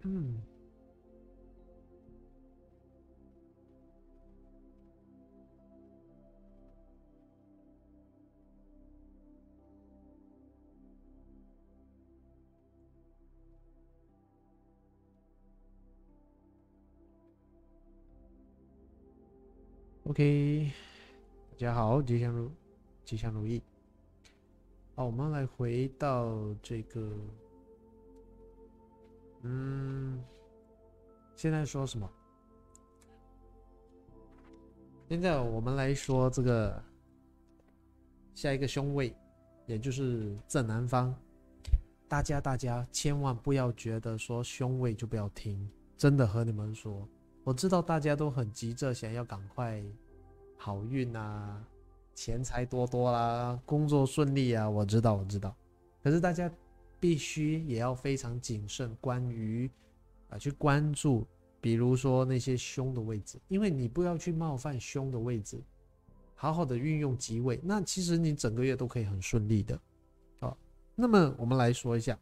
嗯，OK，大家好，吉祥如意。好，我们来回到这个，嗯，现在说什么？现在我们来说这个下一个凶位，也就是正南方。大家千万不要觉得说凶位就不要听，真的和你们说，我知道大家都很急着想要赶快好运啊，钱财多多啦，工作顺利啊，我知道。可是大家必须也要非常谨慎，关于去关注，比如说那些凶的位置，因为你不要去冒犯凶的位置，好好的运用吉位，那其实你整个月都可以很顺利的。好，那么我们来说一下，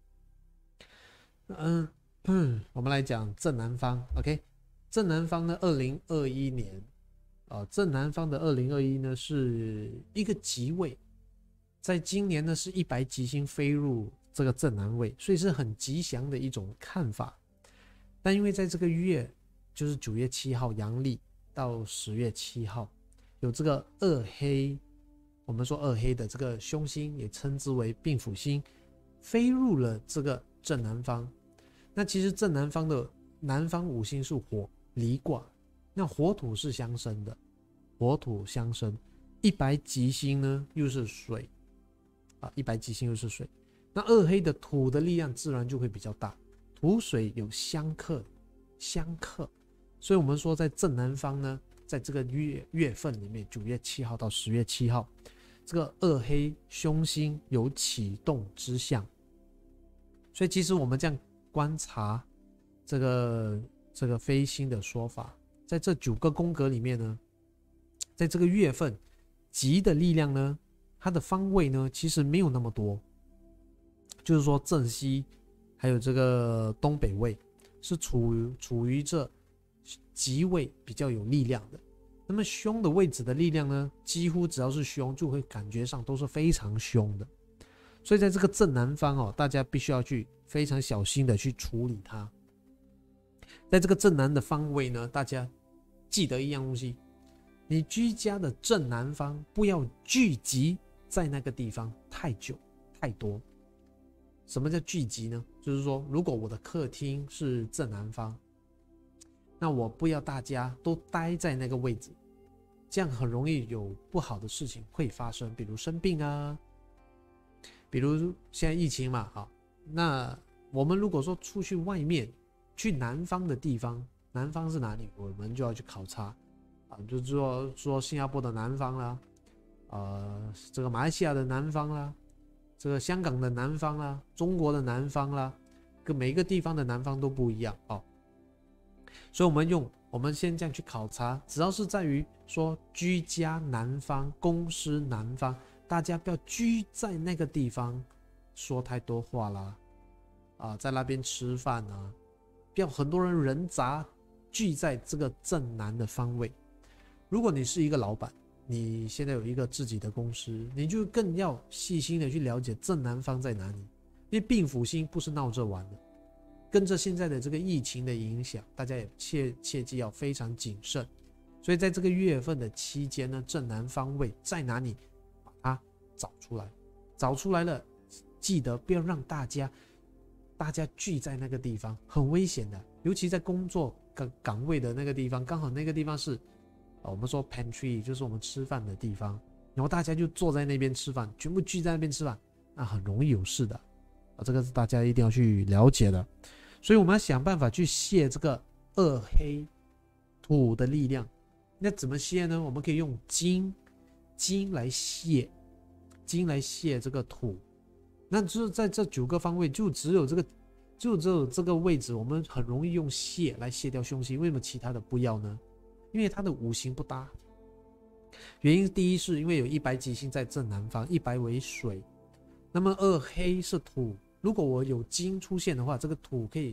嗯我们来讲正南方，OK，正南方呢，2021年正南方的2021呢是一个吉位，在今年呢是100吉星飞入这个正南位，所以是很吉祥的一种看法。但因为在这个月，就是9月7号阳历到10月7号，有这个二黑，我们说二黑的这个凶星，也称之为病符星，飞入了这个正南方。那其实正南方的南方五行是火离卦，那火土是相生的，火土相生，一白吉星呢又是水一白吉星又是水，那二黑的土的力量自然就会比较大，土水有相克，所以我们说在正南方呢，在这个月份里面，9月7号到10月7号，这个二黑凶星有启动之象，所以其实我们这样观察这个飞星的说法，在这9个宫格里面呢，在这个月份吉的力量呢，它的方位呢其实没有那么多，就是说正西还有这个东北位是处于这吉位比较有力量的。那么凶的位置的力量呢，几乎只要是凶，就会感觉上都是非常凶的。所以在这个正南方大家必须要去非常小心的去处理它。在这个正南的方位呢，大家记得一样东西，你居家的正南方不要聚集在那个地方太久太多。什么叫聚集呢？就是说，如果我的客厅是正南方，那我不要大家都待在那个位置，这样很容易有不好的事情会发生，比如生病啊，比如现在疫情嘛，那我们如果说出去外面，去南方的地方，南方是哪里？我们就要去考察就说新加坡的南方啦，这个马来西亚的南方啦，这个香港的南方啦，中国的南方啦，每个地方的南方都不一样所以我们先这样去考察，只要是在于说居家南方、公司南方，大家不要居在那个地方说太多话啦，在那边吃饭啊，不要很多人杂聚在这个正南的方位。如果你是一个老板，你现在有一个自己的公司，你就更要细心的去了解正南方在哪里，因为病符星不是闹着玩的。跟着现在的这个疫情的影响，大家也切记要非常谨慎。所以在这个月份的期间呢，正南方位在哪里，把它找出来。找出来了，记得不要让大家聚在那个地方，很危险的。尤其在工作岗位的那个地方，刚好那个地方是我们说 pantry， 就是我们吃饭的地方，然后大家就坐在那边吃饭，全部聚在那边吃饭，那很容易有事的这个是大家一定要去了解的。所以我们要想办法去卸这个二黑土的力量。那怎么卸呢？我们可以用金来卸这个土。那就是在这9个方位，就只有这个位置，我们很容易用卸来卸掉凶星。为什么其他的不要呢？因为它的五行不搭。原因第一是因为有一白吉星在正南方，一白为水，那么二黑是土。如果我有金出现的话，这个土可以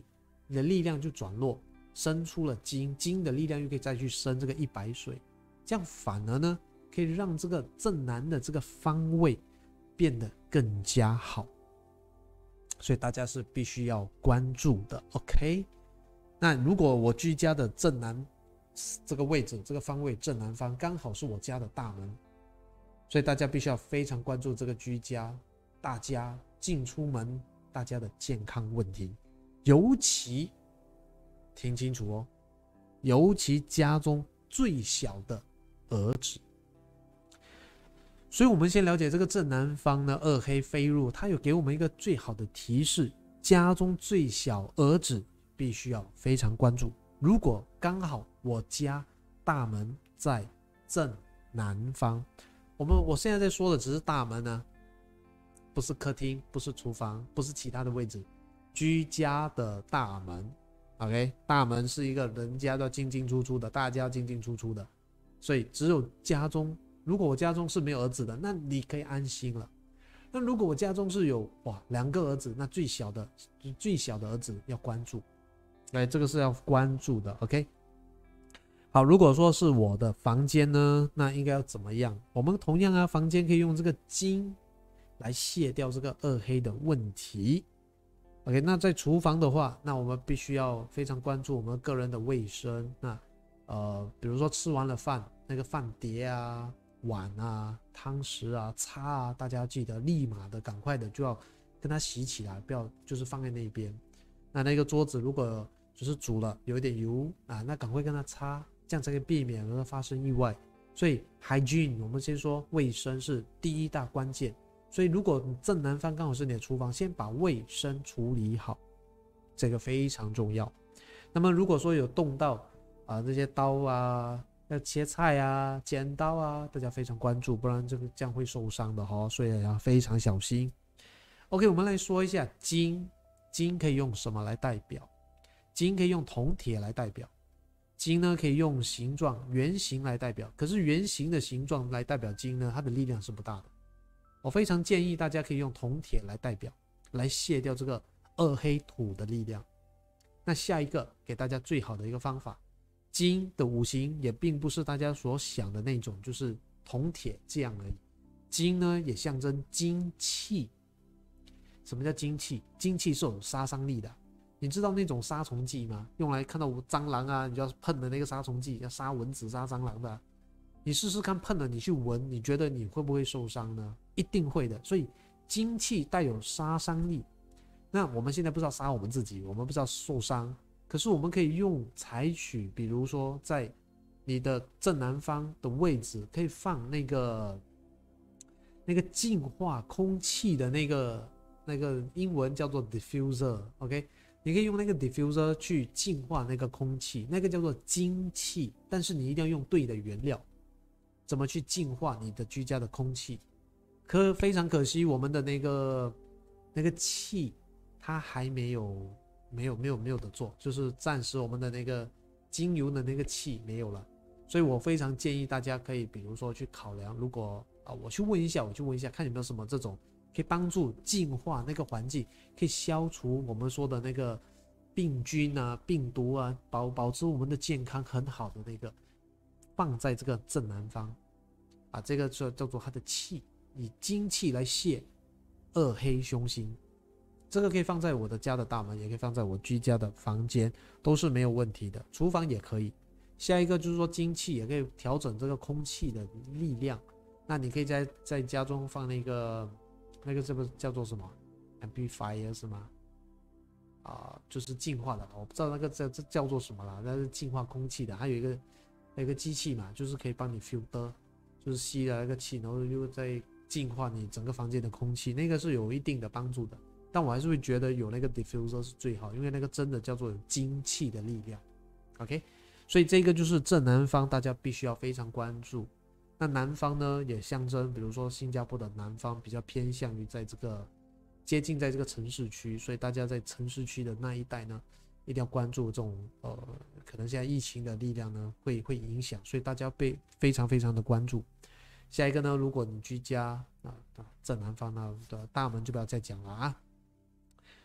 你的力量就转弱，生出了金，金的力量又可以再去生这个100水，这样反而呢可以让这个正南的这个方位变得更加好，所以大家是必须要关注的。 OK， 那如果我居家的正南这个位置，这个方位正南方刚好是我家的大门，所以大家必须要非常关注这个居家，大家进出门大家的健康问题，尤其听清楚哦，尤其家中最小的儿子。所以我们先了解这个正南方呢，二黑飞入，它有给我们一个最好的提示，家中最小儿子必须要非常关注。如果刚好我家大门在正南方，我现在在说的只是大门呢，不是客厅，不是厨房，不是其他的位置，居家的大门。 OK， 大门是一个人家都要进进出出的，大家进进出出的，所以只有家中，如果我家中是没有儿子的，那你可以安心了。那如果我家中是有2个儿子，那最小的儿子要关注，这个是要关注的。 OK， 好，如果说是我的房间呢，那应该要怎么样？我们同样房间可以用这个金来卸掉这个二黑的问题。 OK， 那在厨房的话，那我们必须要非常关注我们个人的卫生。那比如说吃完了饭，那个饭碟啊、碗啊、汤匙啊、叉啊，大家要记得立马的赶快的就要跟它洗起来，不要就是放在那边。那个桌子如果就是煮了有一点油啊，那赶快跟它擦，这样才可以避免而发生意外。所以 hygiene 我们先说卫生是第一大关键。所以如果你正南方刚好是你的厨房，先把卫生处理好，这个非常重要。那么如果说有动到这些刀啊、要切菜啊、剪刀啊，大家非常关注，不然这样会受伤的哦，所以要非常小心。OK， 我们来说一下金，金可以用什么来代表？金可以用铜铁来代表，金呢可以用形状圆形来代表，可是圆形的形状来代表金呢，它的力量是不大的。我非常建议大家可以用铜铁来代表，来卸掉这个二黑土的力量。那下一个给大家最好的一个方法，金的五行也并不是大家所想的那种就是铜铁这样而已，金呢也象征精气。什么叫精气？精气是有杀伤力的。你知道那种杀虫剂吗？用来看到蟑螂啊，你就要喷的那个杀虫剂，要杀蚊子、杀蟑螂的。你试试看，喷了你去闻，你觉得你会不会受伤呢？一定会的。所以精气带有杀伤力。那我们现在不知道杀我们自己，我们不知道受伤，可是我们可以采取，比如说在你的正南方的位置，可以放那个净化空气的那个英文叫做 diffuser，OK， 你可以用那个 diffuser 去净化那个空气，那个叫做精气，但是你一定要用对的原料。怎么去净化你的居家的空气？非常可惜，我们的那个气，它还没有的做，就是暂时我们的那个精油的那个气没有了，所以我非常建议大家可以，比如说去考量，如果我去问一下，看有没有什么这种可以帮助净化那个环境，可以消除我们说的那个病菌啊、病毒啊，保持我们的健康很好的那个，放在这个正南方。这个叫做它的气，以精气来泄二黑凶星。这个可以放在我的家的大门，也可以放在我居家的房间，都是没有问题的。厨房也可以。下一个就是说精气也可以调整这个空气的力量。那你可以在家中放那个这个叫做什么 amplifier 是吗？就是净化的，我不知道那个这叫做什么啦，那是净化空气的。还有一个机器嘛，就是可以帮你 filter。就是吸了那个气，然后又在净化你整个房间的空气，那个是有一定的帮助的。但我还是会觉得有那个 diffuser 是最好，因为那个真的叫做有精气的力量。OK， 所以这个就是正南方，大家必须要非常关注。那南方呢，也象征，比如说新加坡的南方比较偏向于在这个接近在这个城市区，所以大家在城市区的那一带呢，一定要关注这种可能现在疫情的力量呢会影响，所以大家被非常非常的关注。下一个呢，如果你居家正南方的大门就不要再讲了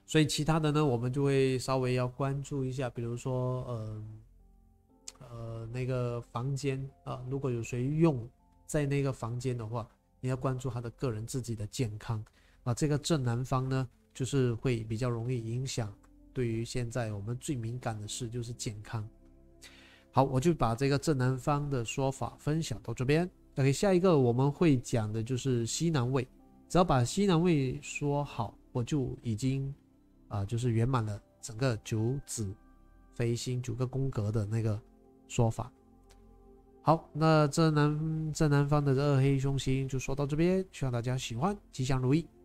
所以其他的呢，我们就会稍微要关注一下，比如说那个房间啊，如果有谁用在那个房间的话，你要关注他的个人自己的健康啊。这个正南方呢，就是会比较容易影响对于现在我们最敏感的事就是健康。好，我就把这个正南方的说法分享到这边。OK， 下一个我们会讲的就是西南位，只要把西南位说好，我就已经就是圆满了整个九子飞星9个宫格的那个说法。好，那正南方的二黑凶星就说到这边，希望大家喜欢，吉祥如意。